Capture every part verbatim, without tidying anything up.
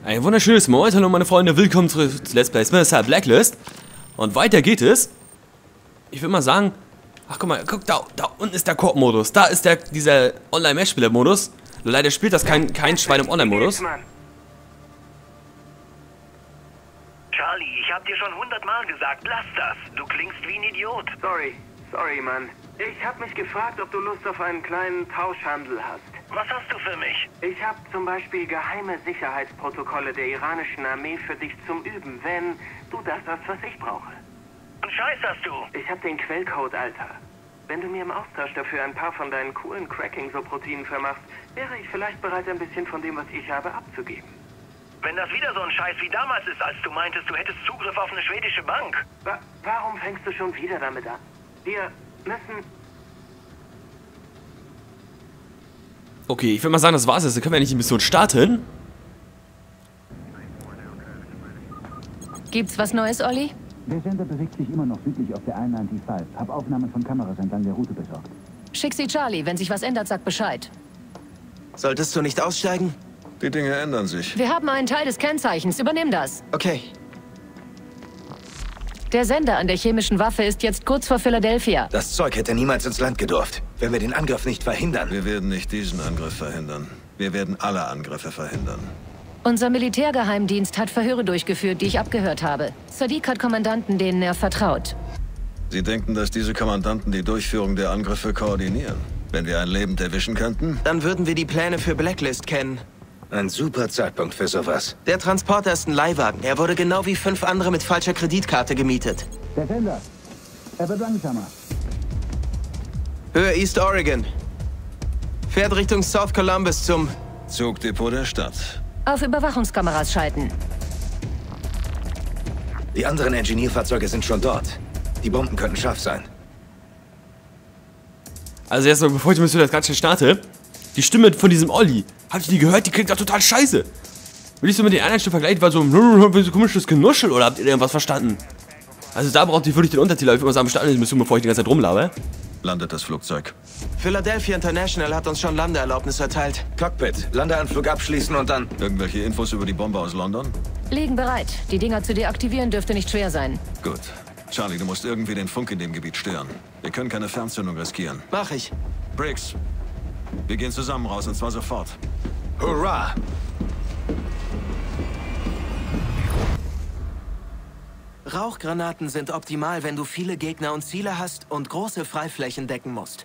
Ein wunderschönes Moin, hallo meine Freunde, willkommen zu Let's Play Splinter Blacklist. Und weiter geht es. Ich würde mal sagen, ach guck mal, guck, da, da unten ist der Koop-Modus. Da ist der, dieser Online-Matchspieler-Modus. Nur leider spielt das kein, kein Schwein im Online-Modus. Charlie, ich hab dir schon hundertmal gesagt, lass das. Du klingst wie ein Idiot. Sorry, sorry, Mann. Ich hab mich gefragt, ob du Lust auf einen kleinen Tauschhandel hast. Was hast du für mich? Ich hab zum Beispiel geheime Sicherheitsprotokolle der iranischen Armee für dich zum Üben, wenn du das hast, was ich brauche. Und Scheiß hast du. Ich hab den Quellcode, Alter. Wenn du mir im Austausch dafür ein paar von deinen coolen Cracking-Subroutinen vermachst, wäre ich vielleicht bereit, ein bisschen von dem, was ich habe, abzugeben. Wenn das wieder so ein Scheiß wie damals ist, als du meintest, du hättest Zugriff auf eine schwedische Bank. Wa- warum fängst du schon wieder damit an? Wir müssen... Okay, ich würde mal sagen, das war's jetzt. Dann können wir nicht die Mission starten. Gibt's was Neues, Olli? Der Sender bewegt sich immer noch südlich auf der I fünfundneunzig. Hab Aufnahmen von Kameras entlang der Route besorgt. Schick sie Charlie. Wenn sich was ändert, sag Bescheid. Solltest du nicht aussteigen? Die Dinge ändern sich. Wir haben einen Teil des Kennzeichens. Übernimm das. Okay. Der Sender an der chemischen Waffe ist jetzt kurz vor Philadelphia. Das Zeug hätte niemals ins Land gedurft, wenn wir den Angriff nicht verhindern. Wir werden nicht diesen Angriff verhindern. Wir werden alle Angriffe verhindern. Unser Militärgeheimdienst hat Verhöre durchgeführt, die ich abgehört habe. Sadiq hat Kommandanten, denen er vertraut. Sie denken, dass diese Kommandanten die Durchführung der Angriffe koordinieren? Wenn wir ein Lebend erwischen könnten? Dann würden wir die Pläne für Blacklist kennen. Ein super Zeitpunkt für sowas. Der Transporter ist ein Leihwagen. Er wurde genau wie fünf andere mit falscher Kreditkarte gemietet. Der Sender. Er wird langsamer. Höhe East Oregon. Fährt Richtung South Columbus zum... Zugdepot der Stadt. Auf Überwachungskameras schalten. Die anderen Engineer-Fahrzeuge sind schon dort. Die Bomben könnten scharf sein. Also erstmal, bevor ich die Mission das ganz schnell starte, die Stimme von diesem Olli, habt ihr die gehört? Die klingt doch total scheiße. Will ich so mit den anderen Stimmen vergleichen, war so ein so komisches Genuschel oder habt ihr irgendwas verstanden? Also da braucht ihr wirklich den Untertitel, aber ich würde mal sagen, starten die Mission, bevor ich die ganze Zeit rumlabe. Landet das Flugzeug. Philadelphia International hat uns schon Landeerlaubnis erteilt. Cockpit, Landeanflug abschließen und dann... Irgendwelche Infos über die Bombe aus London? Liegen bereit. Die Dinger zu deaktivieren dürfte nicht schwer sein. Gut. Charlie, du musst irgendwie den Funk in dem Gebiet stören. Wir können keine Fernzündung riskieren. Mach ich. Briggs, wir gehen zusammen raus, und zwar sofort. Hurra! Rauchgranaten sind optimal, wenn du viele Gegner und Ziele hast und große Freiflächen decken musst.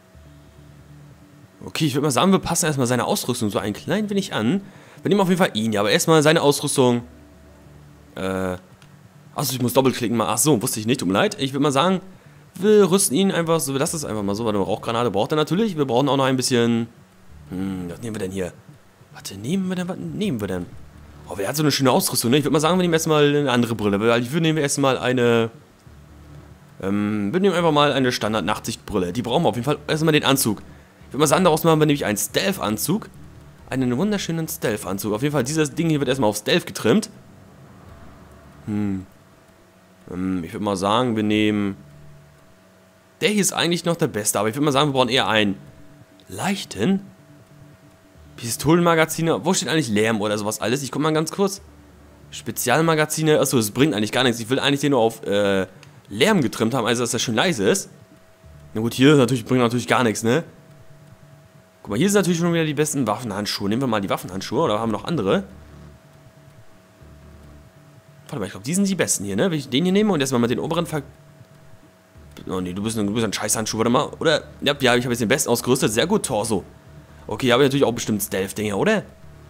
Okay, ich würde mal sagen, wir passen erstmal seine Ausrüstung so ein klein wenig an. Wir nehmen auf jeden Fall ihn, ja, aber erstmal seine Ausrüstung. Äh. Achso, ich muss doppelklicken mal. Ach so, wusste ich nicht, tut mir leid. Ich würde mal sagen, wir rüsten ihn einfach so. Wir lassen es einfach mal so, weil eine Rauchgranate braucht er natürlich. Wir brauchen auch noch ein bisschen. Hm, was nehmen wir denn hier? Warte, nehmen wir denn? Was nehmen wir denn? Oh, wer hat so eine schöne Ausrüstung, ne? Ich würde mal sagen, wir nehmen erstmal eine andere Brille. Weil ich würde nehmen erstmal eine. Ähm, wir nehmen einfach mal eine Standard-Nachtsichtbrille. Die brauchen wir auf jeden Fall erstmal den Anzug. Ich würde mal sagen, daraus machen wir nämlich einen Stealth-Anzug. Einen wunderschönen Stealth-Anzug. Auf jeden Fall, dieses Ding hier wird erstmal auf Stealth getrimmt. Hm. Ähm, ich würde mal sagen, wir nehmen. Der hier ist eigentlich noch der beste, aber ich würde mal sagen, wir brauchen eher einen leichten. Pistolenmagazine. Wo steht eigentlich Lärm oder sowas alles? Ich guck mal ganz kurz. Spezialmagazine. Achso, das bringt eigentlich gar nichts. Ich will eigentlich den nur auf äh, Lärm getrimmt haben, also dass der schön leise ist. Na gut, hier natürlich, bringt natürlich gar nichts, ne? Guck mal, hier sind natürlich schon wieder die besten Waffenhandschuhe. Nehmen wir mal die Waffenhandschuhe, oder haben wir noch andere? Warte mal, ich glaube, die sind die besten hier, ne? Wenn ich den hier nehme und erstmal mit den oberen ver... Oh ne, du bist ein, du bist ein Scheißhandschuh, warte mal. Oder, ja, ja ich habe jetzt den besten ausgerüstet. Sehr gut, Torso. Okay, hier habe ich natürlich auch bestimmt Stealth-Dinger, oder?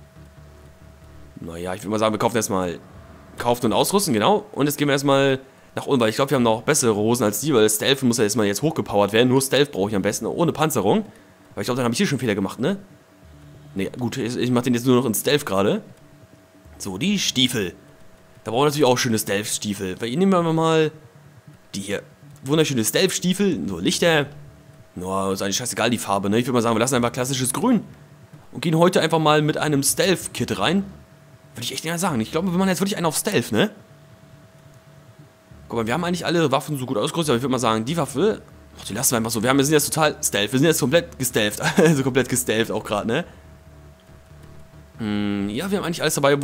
Naja, ich würde mal sagen, wir kaufen erstmal kaufen und ausrüsten, genau. Und jetzt gehen wir erstmal nach unten, weil ich glaube, wir haben noch bessere Hosen als die, weil Stealth muss ja erstmal jetzt hochgepowert werden. Nur Stealth brauche ich am besten, ohne Panzerung. Aber ich glaube, dann habe ich hier schon Fehler gemacht, ne? Ne, gut, ich, ich mache den jetzt nur noch in Stealth gerade. So, die Stiefel. Da brauchen wir natürlich auch schöne Stealth-Stiefel. Weil hier nehmen wir mal die hier. Wunderschöne Stealth-Stiefel, so Lichter. No, ist eigentlich scheißegal die Farbe, ne? Ich würde mal sagen, wir lassen einfach klassisches Grün. Und gehen heute einfach mal mit einem Stealth-Kit rein. Würde ich echt nicht mal sagen. Ich glaube, wir machen jetzt wirklich einen auf Stealth, ne? Guck mal, wir haben eigentlich alle Waffen so gut ausgerüstet, aber ich würde mal sagen, die Waffe... Ach, die lassen wir einfach so. Wir, haben, wir sind jetzt total Stealth. Wir sind jetzt komplett gestealthed. Also komplett gestealthed auch gerade, ne? Hm, ja, wir haben eigentlich alles dabei, wo...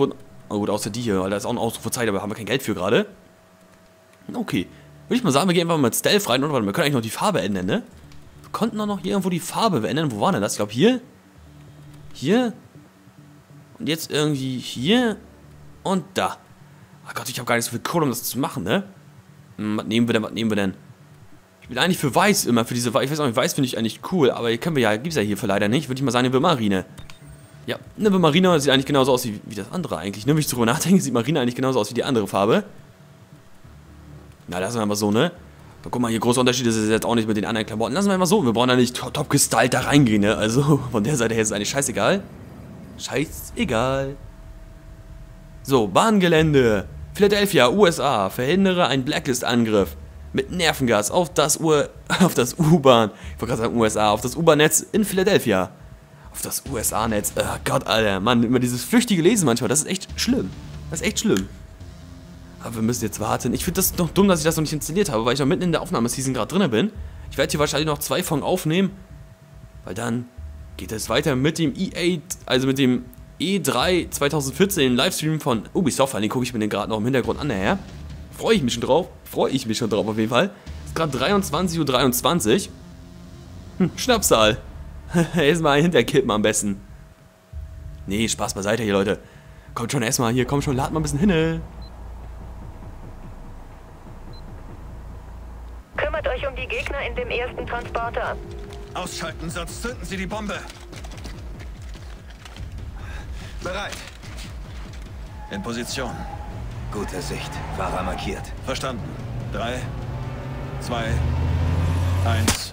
Oh gut, außer die hier, weil da ist auch ein Ausrufezeichen, aber haben wir kein Geld für gerade. Okay. Würde ich mal sagen, wir gehen einfach mal mit Stealth rein. Und warte, wir können eigentlich noch die Farbe ändern, ne? Wir konnten auch noch hier irgendwo die Farbe ändern. Wo war denn das? Ich glaube hier. Hier. Und jetzt irgendwie hier. Und da. Ach Gott, ich habe gar nicht so viel Kohle, um das zu machen, ne? Hm, was nehmen wir denn? Was nehmen wir denn? Ich bin eigentlich für Weiß immer, für diese Weiß. Ich weiß auch nicht, Weiß finde ich eigentlich cool, aber hier können wir ja, gibt es ja hier für leider nicht. Würde ich mal sagen, eine Marine. Ja, eine Marine sieht eigentlich genauso aus wie, wie das andere eigentlich, ne? Wenn ich darüber nachdenke, sieht Marine eigentlich genauso aus wie die andere Farbe. Na, lassen wir einfach so, ne? Da, guck mal, hier große Unterschiede ist es jetzt auch nicht mit den anderen Klamotten. Lassen wir einfach so. Wir brauchen da nicht top gestylt da reingehen, ne? Also, von der Seite her ist es eigentlich scheißegal. Scheißegal. So, Bahngelände. Philadelphia, U S A. Verhindere einen Blacklist-Angriff mit Nervengas auf das U... auf das U-Bahn. Ich wollte gerade sagen U S A. Auf das U-Bahn-Netz in Philadelphia. Auf das U S A-Netz. Oh Gott, Alter. Mann, immer dieses flüchtige Lesen manchmal. Das ist echt schlimm. Das ist echt schlimm. Aber wir müssen jetzt warten. Ich finde das noch dumm, dass ich das noch nicht installiert habe, weil ich noch mitten in der Aufnahmeseason gerade drin bin. Ich werde hier wahrscheinlich noch zwei Folgen aufnehmen, weil dann geht es weiter mit dem E acht, also mit dem E drei zwanzig vierzehn Livestream von Ubisoft. Den gucke ich mir den gerade noch im Hintergrund an, daher. Freue ich mich schon drauf. Freue ich mich schon drauf auf jeden Fall. Es ist gerade dreiundzwanzig Uhr dreiundzwanzig. Hm, Schnapszahl. Erstmal hinterkippen am besten. Nee, Spaß beiseite hier, Leute. Kommt schon erstmal hier, komm schon, lad mal ein bisschen hin. Kümmert euch um die Gegner in dem ersten Transporter. Ausschalten, sonst zünden sie die Bombe. Bereit. In Position. Gute Sicht. Fahrer markiert. Verstanden. Drei, zwei, eins.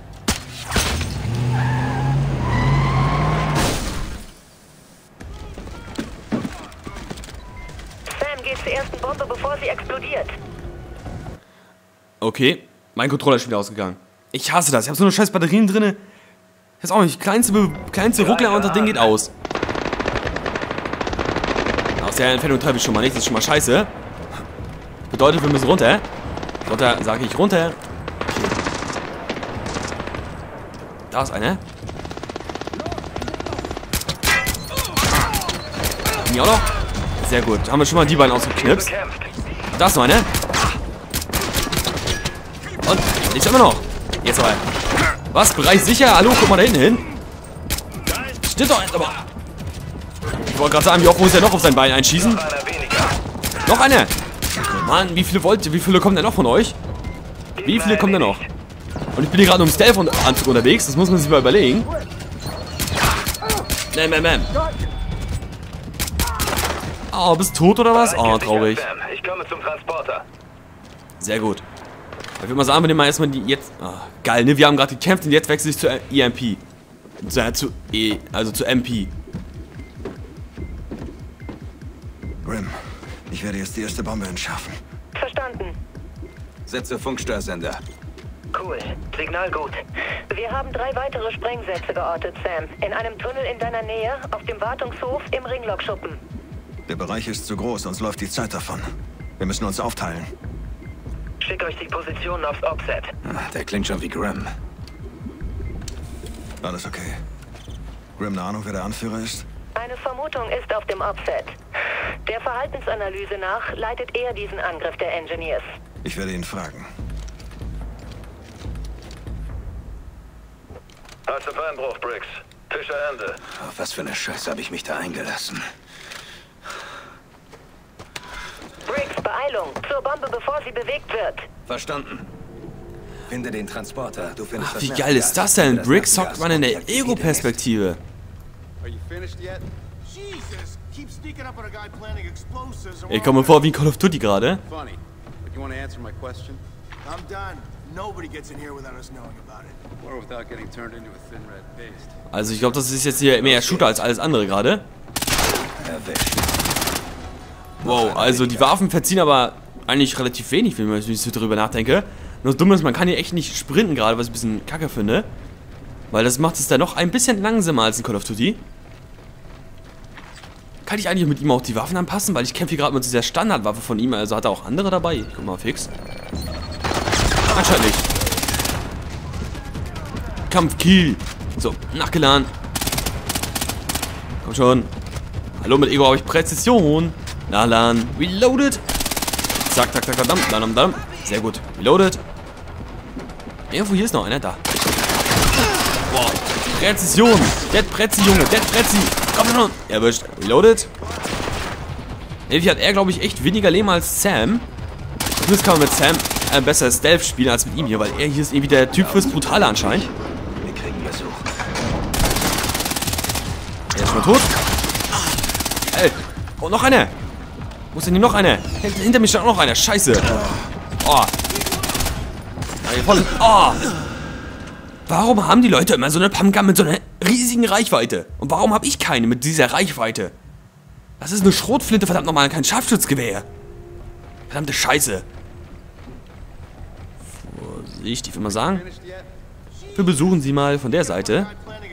Sam geht zur ersten Bombe, bevor sie explodiert. Okay, mein Controller ist wieder ausgegangen. Ich hasse das. Ich habe so eine scheiß Batterien drin. Ich weiß auch nicht. Kleinste, kleinste Ruckler und das Ding geht aus. Aus der Entfernung treibe ich schon mal nichts. Das ist schon mal scheiße. Bedeutet, wir müssen runter. Runter, sage ich runter. Okay. Da ist einer. Die auch noch? Sehr gut. Haben wir schon mal die beiden ausgeknipst. Da ist noch einer. Und nicht immer noch. Jetzt aber. Was? Bereich sicher? Hallo, guck mal da hinten hin. Stimmt doch jetzt aber. Ich wollte gerade sagen, wie oft muss er noch auf sein Bein einschießen? Noch einer. Mann, wie viele wollt ihr? Wie viele kommen denn noch von euch? Wie viele kommen denn noch? Und ich bin hier gerade um Stealth-Anzug unterwegs. Das muss man sich mal überlegen. Bam, bam, bam. Oh, bist du tot oder was? Oh, traurig. Ich komme zum Transporter. Sehr gut. Ich würde mal sagen, wir nehmen mal erstmal die jetzt... Oh, geil, ne? Wir haben gerade gekämpft und jetzt wechsle ich zu E M P. Zu, zu E... Also zu M P. Grim, ich werde jetzt die erste Bombe entschärfen. Verstanden. Setze Funkstörsender. Cool. Signal gut. Wir haben drei weitere Sprengsätze geortet, Sam. In einem Tunnel in deiner Nähe, auf dem Wartungshof, im Ringlockschuppen. Der Bereich ist zu groß, uns läuft die Zeit davon. Wir müssen uns aufteilen. Schick euch die Positionen aufs Offset. Ah, der klingt schon wie Grim. Alles okay. Grim, eine Ahnung, wer der Anführer ist? Eine Vermutung ist auf dem Offset. Der Verhaltensanalyse nach leitet er diesen Angriff der Engineers. Ich werde ihn fragen. Hast du Beinbruch, Briggs? Fischer Ende. Auf was für eine Scheiße habe ich mich da eingelassen? Briggs, Beeilung. Zur Bombe, bevor sie bewegt wird. Verstanden. Finde den Transporter. Du findest Ach, das wie Nervengas. geil ist das denn? Finde das Briggs Nervengas zockt man in der und deaktiviere den Ego-Perspektive. Ich komme mir vor wie in Call of Duty gerade. Also ich glaube, das ist jetzt hier mehr Shooter als alles andere gerade. Erwischt. Wow, also die Waffen verziehen aber eigentlich relativ wenig, wenn ich so drüber nachdenke. Nur das Dumme ist, man kann hier echt nicht sprinten gerade, was ich ein bisschen kacke finde. Weil das macht es dann noch ein bisschen langsamer als in Call of Duty. Kann ich eigentlich mit ihm auch die Waffen anpassen? Weil ich kämpfe hier gerade mit dieser Standardwaffe von ihm, also hat er auch andere dabei. Ich guck mal fix. Anscheinend nicht. Kampfkill. So, nachgeladen. Komm schon. Hallo, mit Ego habe ich Präzision. Nalan. Reloaded. Zack, zack, zack, verdammt. Dann, dann. Sehr gut. Reloaded. Irgendwo hier ist noch einer. Da. Boah. Präzision. Dead Prezi, Junge. Dead Prezi. Komm schon. Erwischt. Reloaded. Irgendwie hat er, glaube ich, echt weniger Leben als Sam. Zumindest kann man mit Sam äh, besser Stealth spielen als mit ihm hier, weil er hier ist irgendwie der Typ fürs Brutale anscheinend. Wir kriegen Besuch. Er ist schon tot. Ey. Oh, noch einer. Wo ist denn hier noch einer? Hinter, hinter mir steht auch noch einer. Scheiße. Oh. Ja, hier voll. Oh. Warum haben die Leute immer so eine Pumpgun mit so einer riesigen Reichweite? Und warum habe ich keine mit dieser Reichweite? Das ist eine Schrotflinte, verdammt nochmal, kein Scharfschützgewehr. Verdammte Scheiße. Vorsicht, ich will mal sagen. Wir besuchen sie mal von der Seite.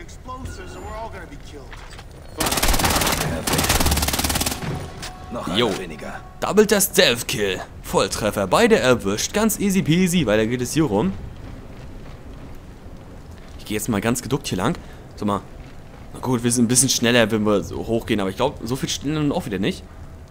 Noch Jo. einer weniger. Double der Stealth Kill. Volltreffer. Beide erwischt. Ganz easy peasy. Weiter geht es hier rum. Ich gehe jetzt mal ganz geduckt hier lang. So mal. Na gut, wir sind ein bisschen schneller, wenn wir so hochgehen. Aber ich glaube, so viel schneller dann auch wieder nicht.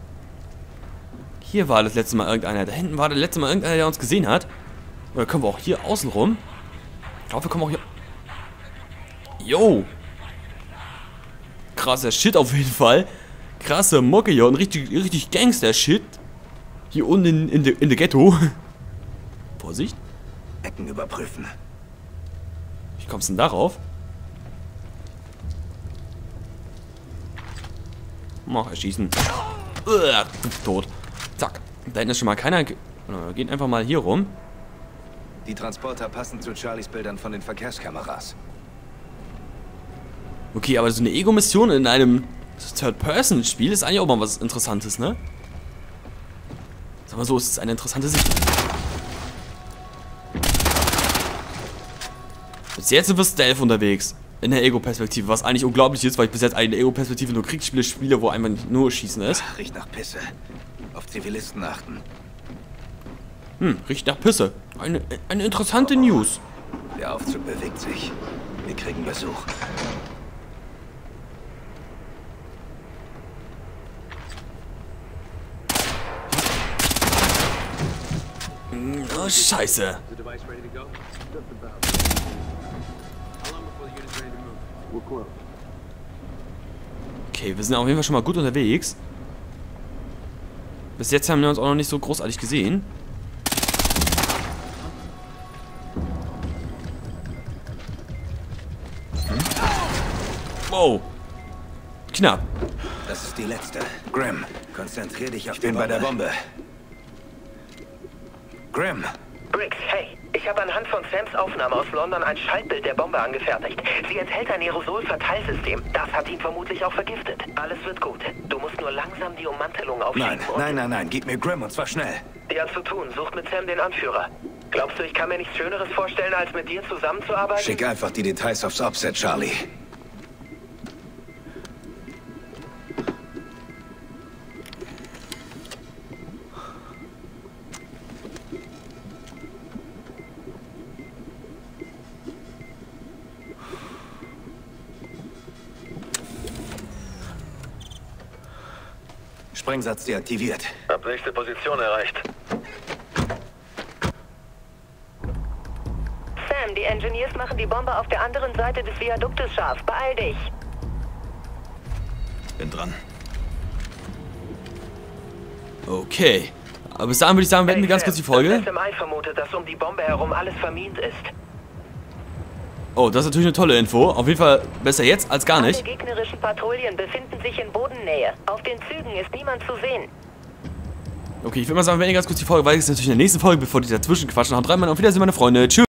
Hier war das letzte Mal irgendeiner. Da hinten war das letzte Mal irgendeiner, der uns gesehen hat. Oder können wir auch hier außen rum? Ich glaube, wir kommen auch hier... Jo. Krasser Shit auf jeden Fall. Krasse Mucke hier und richtig, richtig Gangster-Shit. Hier unten in, in, de, in der Ghetto. Vorsicht. Ecken überprüfen. Wie kommst du denn darauf? Mach, erschießen. Uah, tot. Zack. Da hinten ist schon mal keiner. Ge Wir gehen einfach mal hier rum. Die Transporter passen zu Charlies Bildern von den Verkehrskameras. Okay, aber so eine Ego-Mission in einem Third-Person-Spiel ist eigentlich auch mal was Interessantes, ne? Sag mal so, es ist eine interessante Sicht. Bis jetzt sind wir Stealth unterwegs. In der Ego-Perspektive, was eigentlich unglaublich ist, weil ich bis jetzt eine Ego-Perspektive nur Kriegsspiele spiele, wo einfach nur Schießen ist. Ach, riecht nach Pisse. Auf Zivilisten achten. Hm, riecht nach Pisse. Eine, eine interessante News. Der Aufzug bewegt sich. Wir kriegen Besuch. Oh, Scheiße. Okay, wir sind auf jeden Fall schon mal gut unterwegs. Bis jetzt haben wir uns auch noch nicht so großartig gesehen. Wow. Knapp. Das ist die letzte. Grimm, konzentrier dich auf ich die bin Bombe. Bei der Bombe. Grimm. Briggs, hey. Ich habe anhand von Sams Aufnahme aus London ein Schaltbild der Bombe angefertigt. Sie enthält ein Aerosol-Verteilsystem. Das hat ihn vermutlich auch vergiftet. Alles wird gut. Du musst nur langsam die Ummantelung aufschieben. Nein, nein, nein, nein. Gib mir Grimm und zwar schnell. Ja, zu tun. Sucht mit Sam den Anführer. Glaubst du, ich kann mir nichts Schöneres vorstellen, als mit dir zusammenzuarbeiten? Schick einfach die Details aufs Offset, Charlie. Sprengsatz deaktiviert. Hab nächste Position erreicht. Sam, die Engineers machen die Bombe auf der anderen Seite des Viaduktes scharf. Beeil dich. Bin dran. Okay. Aber bis dahin würde ich sagen, beenden wir ganz kurz die Folge. Das S M I vermutet, dass um die Bombe herum alles vermint ist. Oh, das ist natürlich eine tolle Info. Auf jeden Fall besser jetzt als gar nicht. Alle gegnerischen Patrouillen befinden sich in Bodennähe. Auf den Zügen ist niemand zu sehen. Okay, ich würde mal sagen, wir beenden ganz kurz die Folge, weil es natürlich in der nächsten Folge, bevor die dazwischen quatschen. Haut rein, Mann. Auf Wiedersehen, meine Freunde. Tschüss.